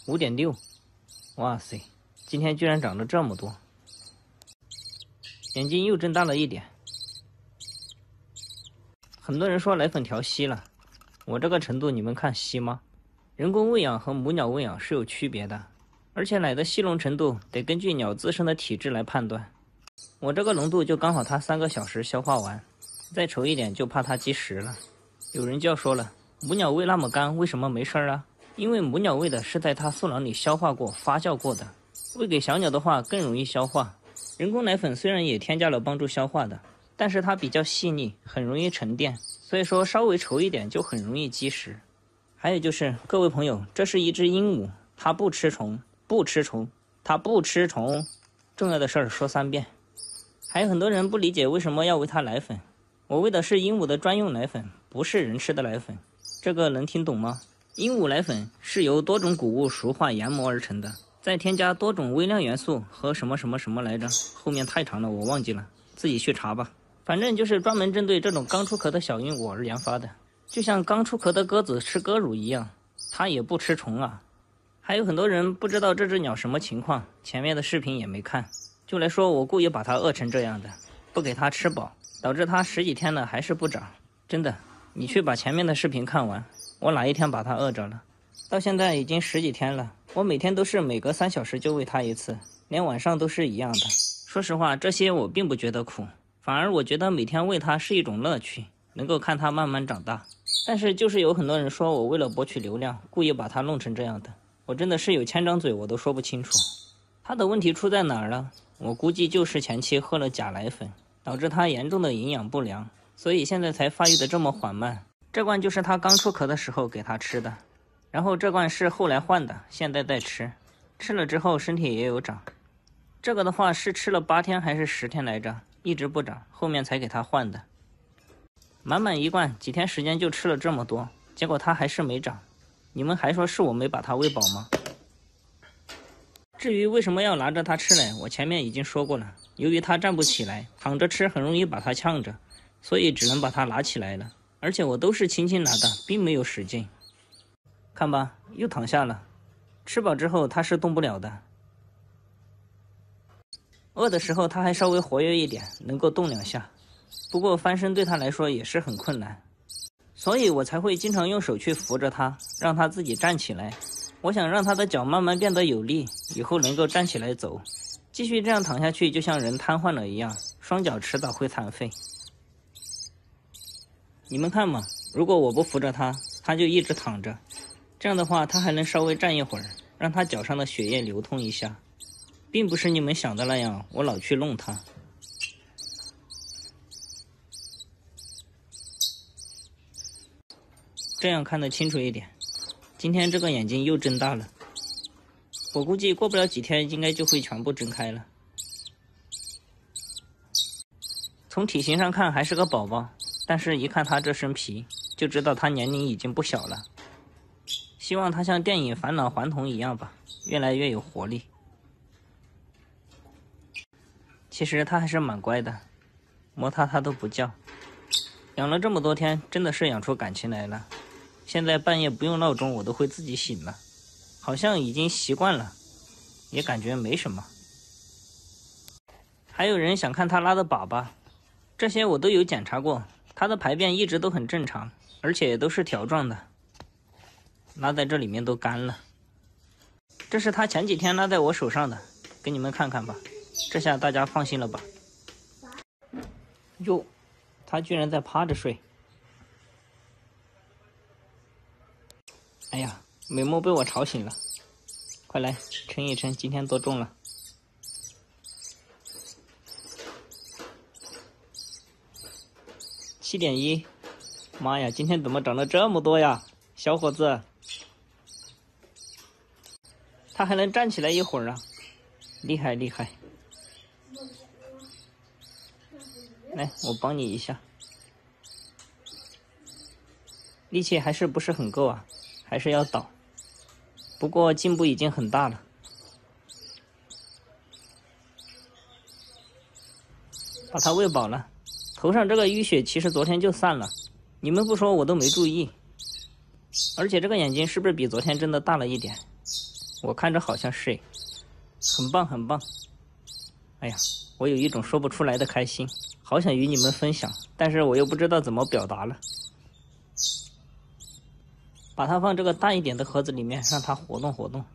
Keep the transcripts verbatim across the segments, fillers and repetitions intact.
五点六，哇塞，今天居然长了这么多。眼睛又睁大了一点。很多人说奶粉调稀了，我这个程度你们看稀吗？人工喂养和母鸟喂养是有区别的，而且奶的稀浓程度得根据鸟自身的体质来判断。我这个浓度就刚好它三个小时消化完，再稠一点就怕它积食了。有人就要说了，母鸟喂那么干为什么没事啊？因为母鸟喂的是在它嗉囊里消化过发酵过的，喂给小鸟的话更容易消化。人工奶粉虽然也添加了帮助消化的，但是它比较细腻，很容易沉淀，所以说稍微稠一点就很容易积食。还有就是各位朋友，这是一只鹦鹉，它不吃虫，不吃虫，它不吃虫，重要的事儿说三遍。还有很多人不理解为什么要喂它奶粉，我喂的是鹦鹉的专用奶粉，不是人吃的奶粉，这个能听懂吗？鹦鹉奶粉是由多种谷物熟化研磨而成的，再添加多种微量元素和什么什么什么来着，后面太长了我忘记了，自己去查吧。反正就是专门针对这种刚出壳的小鹦鹉而研发的，就像刚出壳的鸽子吃鸽乳一样，它也不吃虫啊。还有很多人不知道这只鸟什么情况，前面的视频也没看，就来说我故意把它饿成这样的，不给它吃饱，导致它十几天了还是不长。真的，你去把前面的视频看完，我哪一天把它饿着了？到现在已经十几天了，我每天都是每隔三小时就喂它一次，连晚上都是一样的。说实话，这些我并不觉得苦，反而我觉得每天喂它是一种乐趣，能够看它慢慢长大。但是就是有很多人说我为了博取流量，故意把它弄成这样的，我真的是有千张嘴我都说不清楚。它的问题出在哪儿了？我估计就是前期喝了假奶粉，导致它严重的营养不良，所以现在才发育的这么缓慢。这罐就是它刚出壳的时候给它吃的，然后这罐是后来换的，现在在吃，吃了之后身体也有长。这个的话是吃了八天还是十天来着，一直不长，后面才给它换的。满满一罐，几天时间就吃了这么多，结果它还是没长。你们还说是我没把它喂饱吗？至于为什么要拿着它吃奶，我前面已经说过了，由于它站不起来，躺着吃很容易把它呛着，所以只能把它拿起来了，而且我都是轻轻拿的，并没有使劲。看吧，又躺下了，吃饱之后它是动不了的。饿的时候它还稍微活跃一点，能够动两下，不过翻身对它来说也是很困难，所以我才会经常用手去扶着它，让它自己站起来。我想让它的脚慢慢变得有力，以后能够站起来走。继续这样躺下去就像人瘫痪了一样，双脚迟早会残废。你们看嘛，如果我不扶着它，它就一直躺着，这样的话它还能稍微站一会儿，让它脚上的血液流通一下，并不是你们想的那样我老去弄它。这样看得清楚一点。今天这个眼睛又睁大了，我估计过不了几天应该就会全部睁开了。从体型上看还是个宝宝，但是一看他这身皮就知道他年龄已经不小了。希望他像电影《返老还童》一样吧，越来越有活力。其实他还是蛮乖的，摸他他都不叫。养了这么多天，真的是养出感情来了。现在半夜不用闹钟我都会自己醒了，好像已经习惯了，也感觉没什么。还有人想看他拉的粑粑，这些我都有检查过，他的排便一直都很正常，而且都是条状的，拉在这里面都干了。这是他前几天拉在我手上的，给你们看看吧，这下大家放心了吧。哟，他居然在趴着睡。哎呀，美墨被我吵醒了，快来称一称今天多重了。七点一，妈呀，今天怎么长了这么多呀，小伙子！他还能站起来一会儿啊，厉害厉害！来，我帮你一下，力气还是不是很够啊。还是要倒，不过进步已经很大了。把它喂饱了，头上这个淤血其实昨天就散了，你们不说我都没注意。而且这个眼睛是不是比昨天真的大了一点？ 我看着好像是诶，很棒很棒。哎呀，我有一种说不出来的开心，好想与你们分享，但是我又不知道怎么表达了。把它放这个大一点的盒子里面，让它活动活动。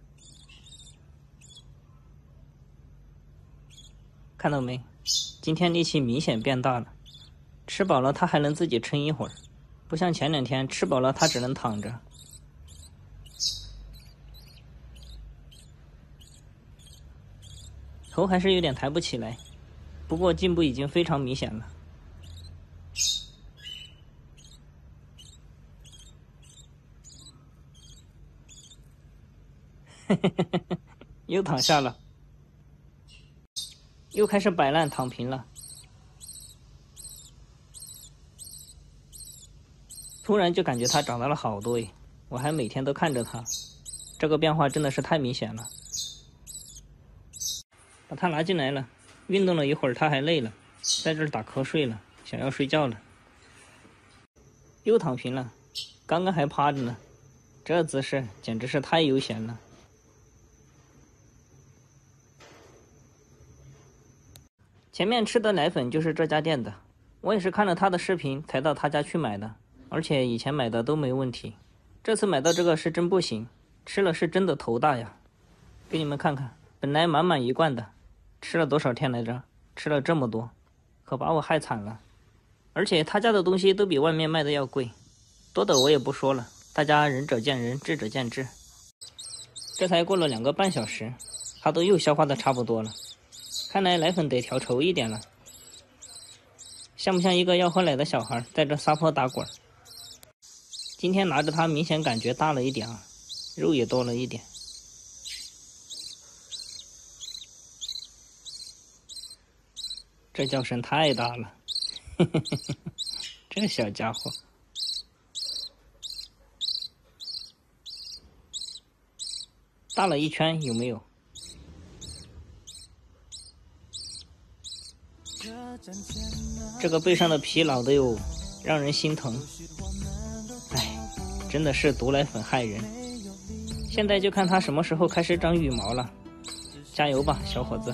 看到没？今天力气明显变大了。吃饱了它还能自己撑一会儿，不像前两天吃饱了它只能躺着。头还是有点抬不起来，不过进步已经非常明显了。嘿嘿嘿嘿，又躺下了，又开始摆烂躺平了。突然就感觉它长大了好多诶，我还每天都看着它，这个变化真的是太明显了。把它拿进来了，运动了一会儿它还累了，在这儿打瞌睡了，想要睡觉了。又躺平了，刚刚还趴着呢，这姿势简直是太悠闲了。前面吃的奶粉就是这家店的，我也是看了他的视频才到他家去买的，而且以前买的都没问题，这次买到这个是真不行，吃了是真的头大呀。给你们看看，本来满满一罐的，吃了多少天来着？吃了这么多，可把我害惨了。而且他家的东西都比外面卖的要贵，多的我也不说了，大家仁者见仁，智者见智。这才过了两个半小时，他都又消化的差不多了。看来奶粉得调稠一点了，像不像一个要喝奶的小孩在这撒泼打滚？今天拿着它明显感觉大了一点啊，肉也多了一点。这叫声太大了，嘿嘿嘿嘿，这小家伙。大了一圈有没有？这个背上的皮老的哟，让人心疼。哎，真的是毒奶粉害人。现在就看它什么时候开始长羽毛了。加油吧，小伙子！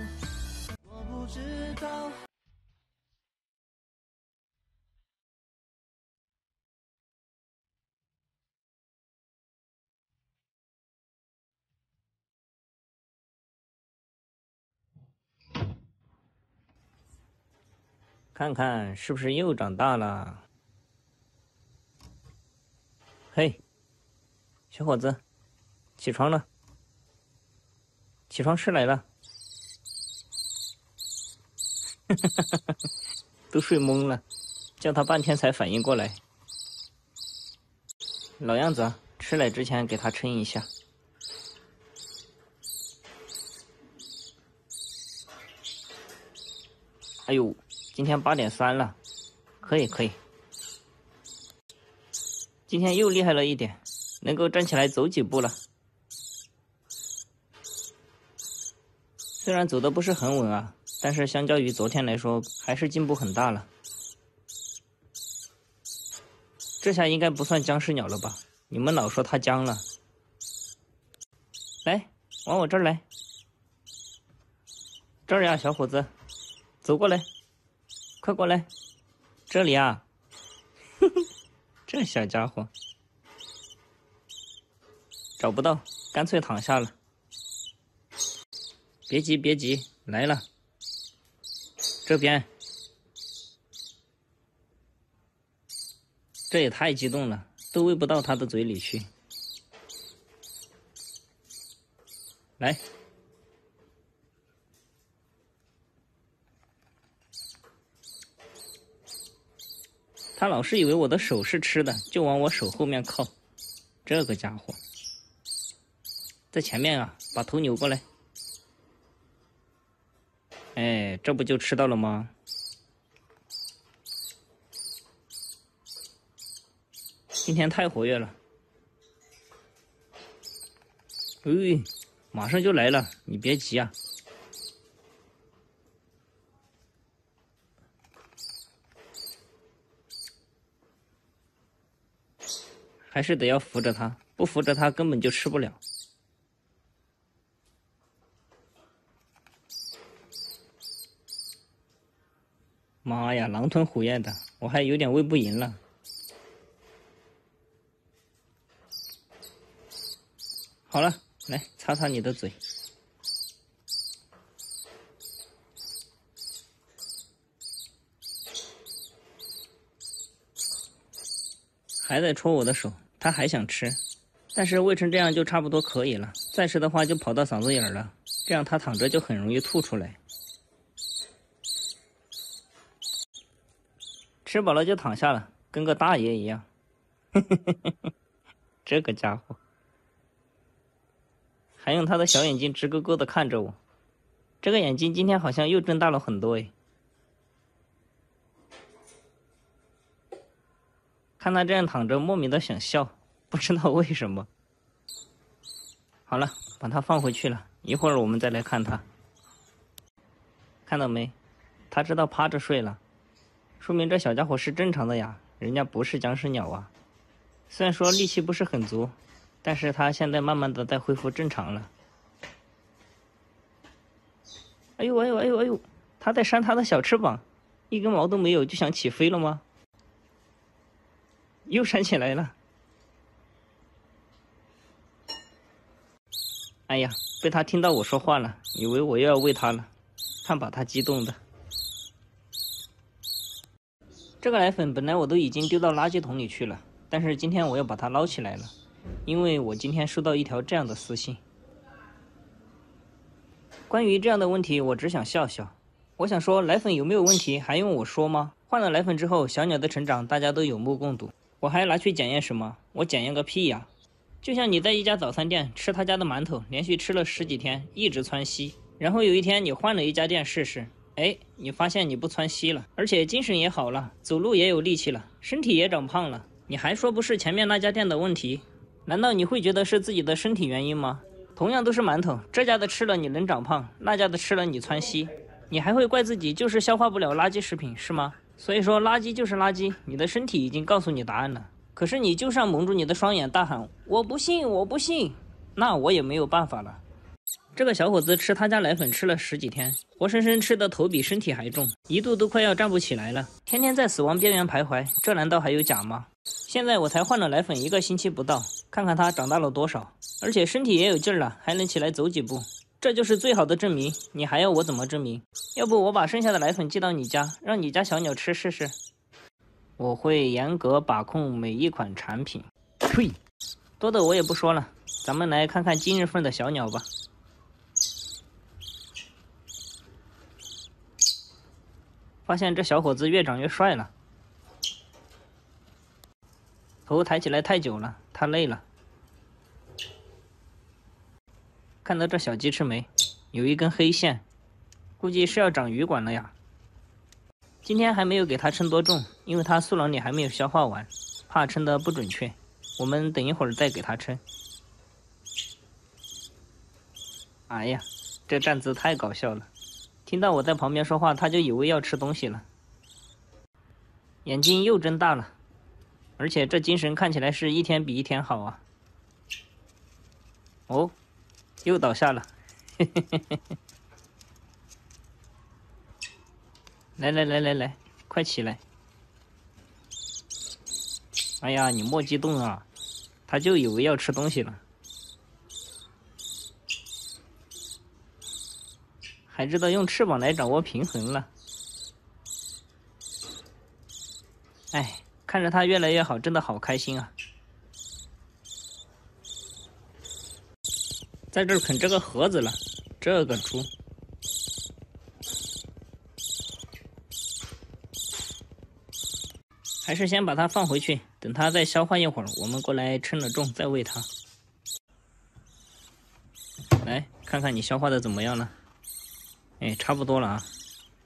看看是不是又长大了？嘿，小伙子，起床了，起床吃奶了。都睡懵了，叫他半天才反应过来。老样子啊，吃奶之前给他称一下。哎呦，今天八点三了，可以可以。今天又厉害了一点，能够站起来走几步了。虽然走的不是很稳啊，但是相较于昨天来说，还是进步很大了。这下应该不算僵尸鸟了吧？你们老说它僵了。来，往我这儿来。这儿呀，小伙子，走过来，快过来。这里啊，这小家伙找不到，干脆躺下了。别急别急，来了。这边。这也太激动了，都喂不到他的嘴里去。来，他老是以为我的手是吃的，就往我手后面靠。这个家伙，在前面啊，把头扭过来。哎，这不就吃到了吗？今天太活跃了。哎，马上就来了，你别急啊。还是得要扶着它，不扶着它根本就吃不了。 妈呀，狼吞虎咽的，我还有点喂不赢了。好了，来擦擦你的嘴。还在戳我的手，他还想吃，但是喂成这样就差不多可以了，再吃的话就跑到嗓子眼了，这样他躺着就很容易吐出来。吃饱了就躺下了，跟个大爷一样。这个家伙还用他的小眼睛直勾勾的看着我，这个眼睛今天好像又睁大了很多诶。看他这样躺着，莫名的想笑，不知道为什么。好了，把他放回去了，一会儿我们再来看他。看到没？他知道趴着睡了，说明这小家伙是正常的呀，人家不是僵尸鸟啊。虽然说力气不是很足，但是他现在慢慢的在恢复正常了。哎呦哎呦哎呦哎呦，他在扇他的小翅膀，一根毛都没有就想起飞了吗？又扇起来了。哎呀，被他听到我说话了，以为我又要喂他了，看把他激动的。这个奶粉本来我都已经丢到垃圾桶里去了，但是今天我要把它捞起来了，因为我今天收到一条这样的私信。关于这样的问题，我只想笑笑。我想说，奶粉有没有问题还用我说吗？换了奶粉之后，小鸟的成长大家都有目共睹，我还拿去检验什么？我检验个屁呀！就像你在一家早餐店吃他家的馒头，连续吃了十几天，一直窜稀，然后有一天你换了一家店试试，哎，你发现你不窜稀了，而且精神也好了，走路也有力气了，身体也长胖了，你还说不是前面那家店的问题？难道你会觉得是自己的身体原因吗？同样都是馒头，这家的吃了你能长胖，那家的吃了你窜稀，你还会怪自己就是消化不了垃圾食品是吗？所以说垃圾就是垃圾，你的身体已经告诉你答案了，可是你就像蒙住你的双眼大喊我不信我不信，那我也没有办法了。这个小伙子吃他家奶粉吃了十几天，活生生吃的头比身体还重，一度都快要站不起来了，天天在死亡边缘徘徊，这难道还有假吗？现在我才换了奶粉一个星期不到，看看他长大了多少，而且身体也有劲儿了，还能起来走几步，这就是最好的证明，你还要我怎么证明？要不我把剩下的奶粉寄到你家，让你家小鸟吃试试。我会严格把控每一款产品。呸，多的我也不说了，咱们来看看今日份的小鸟吧。发现这小伙子越长越帅了，头抬起来太久了，他累了。看到这小鸡翅没？有一根黑线，估计是要长羽管了呀。今天还没有给它称多重，因为它素囊里还没有消化完，怕称的不准确。我们等一会儿再给它称。哎呀，这站姿太搞笑了！听到我在旁边说话，它就以为要吃东西了，眼睛又睁大了，而且这精神看起来是一天比一天好啊。哦，又倒下了，嘿嘿嘿嘿嘿。来来来来来，快起来！哎呀，你莫激动啊，他就以为要吃东西了，还知道用翅膀来掌握平衡了。哎，看着他越来越好，真的好开心啊！在这儿啃这个盒子了，这个猪。还是先把它放回去，等它再消化一会儿，我们过来称了重再喂它。来看看你消化的怎么样了？哎，差不多了啊。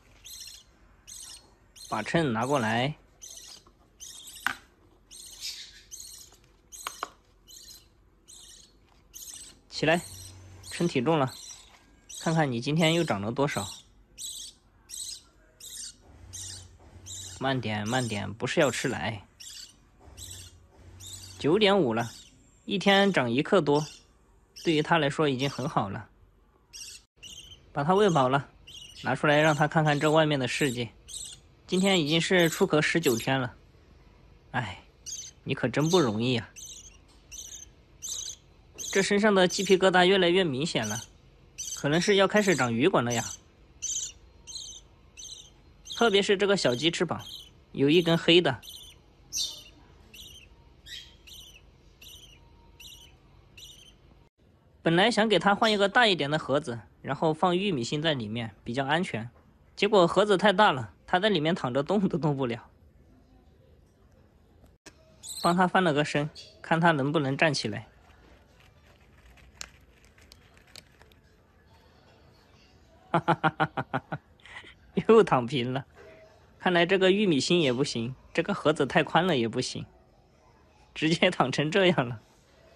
把秤拿过来。起来，称体重了，看看你今天又长了多少。慢点慢点，不是要吃奶。九点五了，一天长一克多，对于他来说已经很好了。把他喂饱了，拿出来让他看看这外面的世界。 今天已经是出壳十九天了。哎，你可真不容易呀！这身上的鸡皮疙瘩越来越明显了，可能是要开始长鱼管了呀。特别是这个小鸡翅膀，有一根黑的。本来想给它换一个大一点的盒子，然后放玉米芯在里面，比较安全。结果盒子太大了，它在里面躺着动都动不了。帮它翻了个身，看它能不能站起来。哈哈哈哈哈哈！又躺平了。看来这个玉米芯也不行，这个盒子太宽了也不行，直接躺成这样了。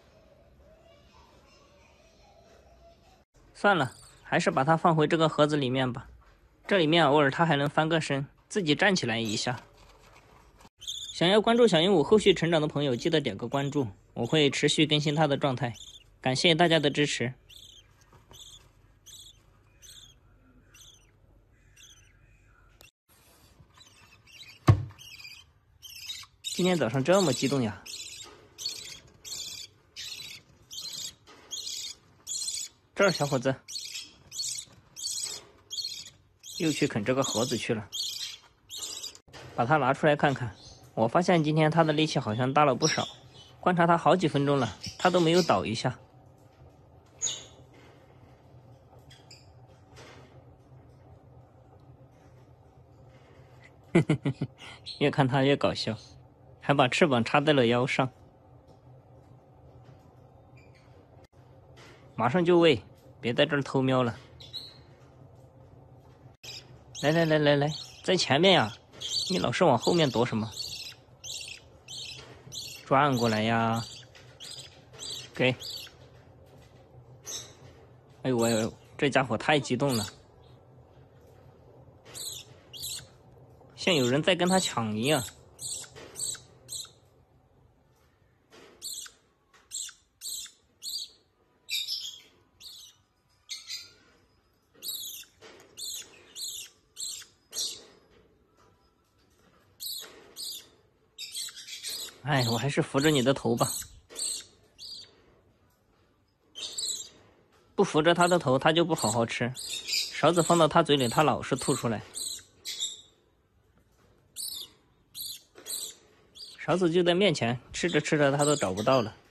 算了，还是把它放回这个盒子里面吧。这里面偶尔它还能翻个身，自己站起来一下。想要关注小鹦鹉后续成长的朋友，记得点个关注，我会持续更新它的状态。感谢大家的支持。今天早上这么激动呀！这儿，小伙子，又去啃这个盒子去了。把它拿出来看看。我发现今天它的力气好像大了不少，观察它好几分钟了，它都没有倒一下。越看它越搞笑，还把翅膀插在了腰上。马上就喂，别在这儿偷瞄了。来来来来来，在前面呀！你老是往后面躲什么？转过来呀！给。哎呦哎呦，这家伙太激动了，像有人在跟他抢一样。哎，我还是扶着你的头吧。不扶着他的头，他就不好好吃。勺子放到他嘴里，他老是吐出来。勺子就在面前，吃着吃着他都找不到了。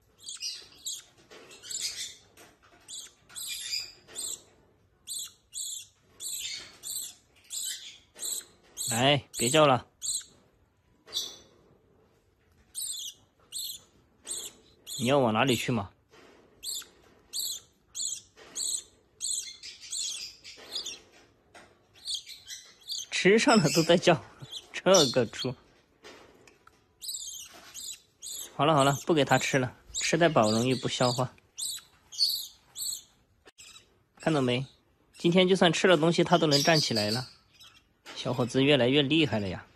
来，别叫了。你要往哪里去嘛？吃上了都在叫，这个猪。好了好了，不给它吃了，吃太饱容易不消化。看到没？今天就算吃了东西，它都能站起来了。小伙子越来越厉害了呀！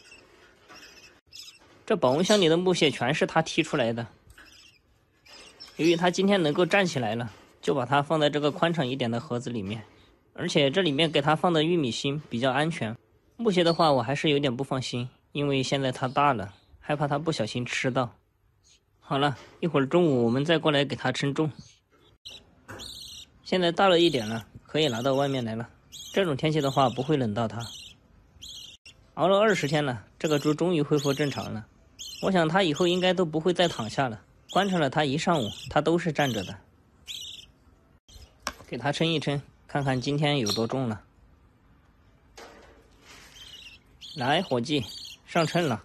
这保温箱里的木屑全是他踢出来的。由于它今天能够站起来了，就把它放在这个宽敞一点的盒子里面，而且这里面给它放的玉米芯比较安全。木屑的话我还是有点不放心，因为现在它大了，害怕它不小心吃到。好了，一会儿中午我们再过来给它称重。现在大了一点了，可以拿到外面来了。这种天气的话不会冷到它。熬了二十天了，这个猪终于恢复正常了。我想它以后应该都不会再躺下了。观察了它一上午，它都是站着的。给它称一称，看看今天有多重了。来，伙计，上称了。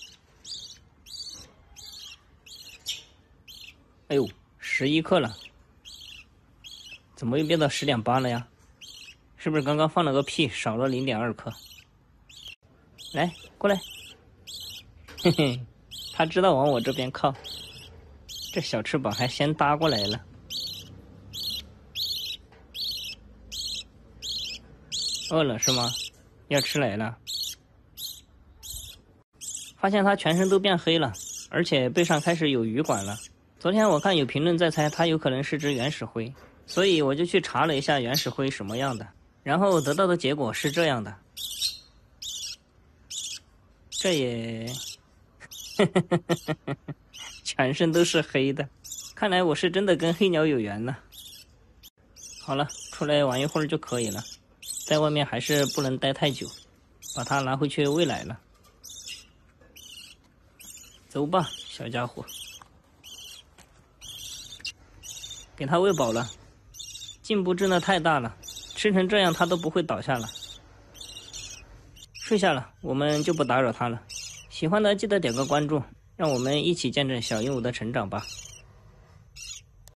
哎呦，十一克了。怎么又变到十点八了呀？是不是刚刚放了个屁，少了零点二克？来，过来。嘿嘿，它知道往我这边靠。这小翅膀还先搭过来了。饿了是吗？要吃来了。发现它全身都变黑了，而且背上开始有鱼管了。昨天我看有评论在猜它有可能是只原始灰，所以我就去查了一下原始灰什么样的，然后得到的结果是这样的。 这也全身都是黑的，看来我是真的跟黑鸟有缘呢。好了，出来玩一会儿就可以了，在外面还是不能待太久，把它拿回去喂奶了。走吧，小家伙，给它喂饱了，进步真的太大了，吃成这样它都不会倒下了。睡下了，我们就不打扰它了。喜欢的记得点个关注，让我们一起见证小鹦鹉的成长吧。